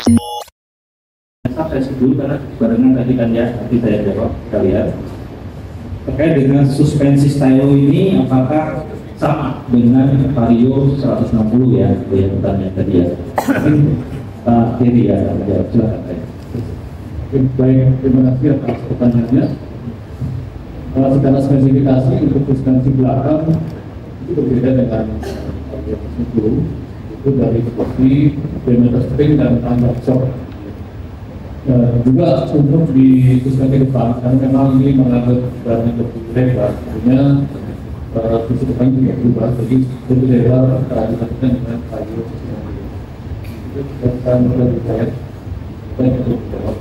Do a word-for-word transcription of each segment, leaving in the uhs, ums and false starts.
Saya sebut karena barengan tadi kan ya, nanti saya jawab kalian terkait dengan suspensi stylo ini apakah sama dengan Vario seratus enam puluh ya, itu yang bertanya tadi ya. Mungkin Pak Heri ya, jawab silakan. Baik, terima kasih atas pertanyaannya. Uh, secara spesifikasi untuk suspensi belakang itu berbeda dengan Vario seratus enam puluh, itu dari seperti diameter string dan tangga shock. Uh, juga untuk di suspensi depan, karena memang ini mengangkut bahan yang lebih lebar, artinya sisi depan juga berubah, jadi lebih lebar dibandingkan dengan Vario seratus enam puluh. Itu kita mulai dilihat dan untuk menjawab.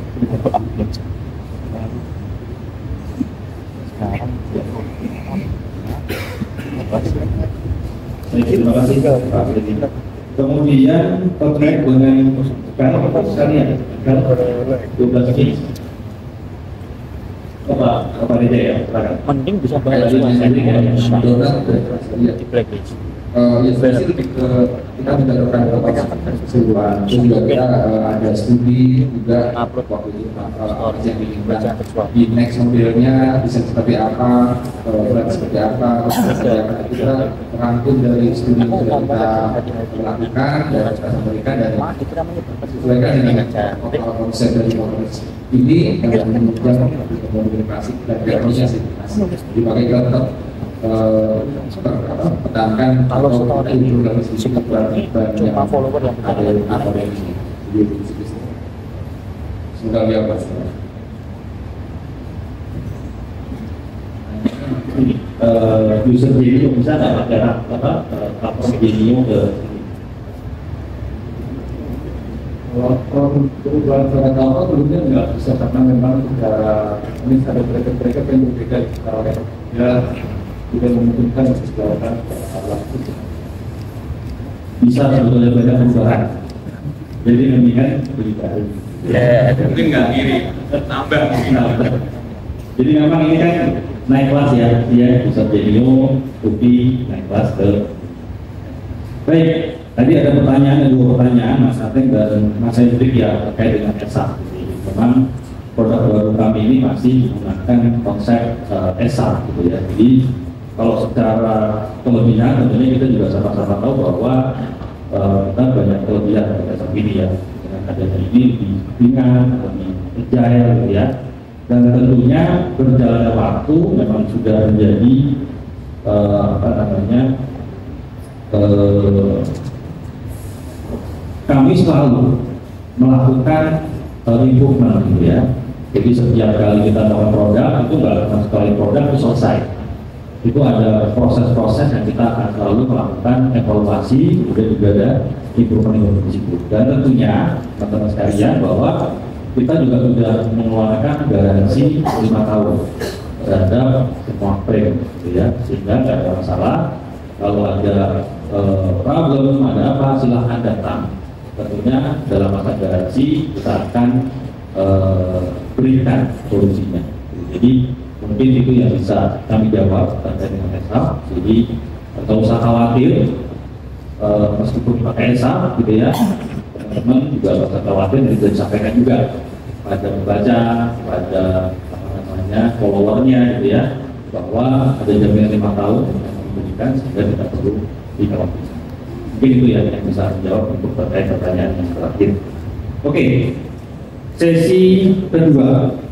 Terima kasih Pak Freddy. Kemudian terkait dengan sekarang sekalian kalau dua belas inch apa apa aja ya mending bisa bayar di blacklist. Uh, ya sebenarnya lebih ke kita menjalankan keseluruhan, terus juga kita uh, ada studi juga upload waktu itu uh, yang diinginkan di next modelnya bisa seperti apa, uh, berat seperti apa, terus seperti apa. Kita merangkum dari studi yang sudah kita lakukan dan kita sampaikan dan sesuaikan dengan konsep dari model ini yang menunjang modifikasi dan teknisnya sih. Dipakai kita tetap pertahankan kalau setelah itu dari sisi jumlah follower yang ada apa ini semoga dia apa user video bisa nggak pakai apa platform video ke kalau untuk bahan sangat awal tentunya nggak bisa karena memang secara ini ada bracket-bracket yang berbeda ya tidak memungkinkan untuk dilakukan alat itu. Bisa sebetulnya banyak perubahan. Jadi mendingan beli baru. Ya, mungkin nggak kiri, nambah mungkin. Jadi memang ini kan naik kelas ya, dia bisa video, kopi, naik kelas ke. Baik, tadi ada pertanyaan, ada dua pertanyaan Mas Ateng dan Mas Hendrik ya terkait dengan E S A. Memang produk baru kami ini masih menggunakan konsep uh, E S A gitu ya. Jadi kalau secara kelebihan tentunya kita juga sama-sama tahu bahwa uh, kita banyak kelebihan pada saat ini ya, dengan adanya ini lebih ringan, lebih agile gitu ya, dan tentunya berjalannya waktu memang sudah menjadi uh, apa namanya uh, kami selalu melakukan uh, improvement gitu ya. Jadi setiap kali kita melakukan produk itu nggak cuma sekali produk itu selesai. Itu ada proses-proses yang kita akan selalu melakukan evaluasi, kemudian juga ada improvement tersebut. Dan tentunya teman-teman sekalian bahwa kita juga sudah mengeluarkan garansi lima tahun terhadap semua frame, gitu ya, sehingga tidak ada masalah. Kalau ada eh, problem, ada apa, silahkan datang. Tentunya dalam masa garansi kita akan eh, berikan solusinya. Jadi mungkin itu yang bisa kami jawab terkait dengan E S A. Jadi tidak usah khawatir e, meskipun pakai E S A gitu ya, teman-teman juga tidak usah khawatir, dan itu disampaikan juga pada pembaca, pada apa namanya followernya gitu ya, bahwa ada jaminan lima tahun yang diberikan sehingga tidak perlu dikhawatirkan. Mungkin itu ya yang bisa menjawab untuk terkait pertanyaan yang terakhir. Oke, sesi kedua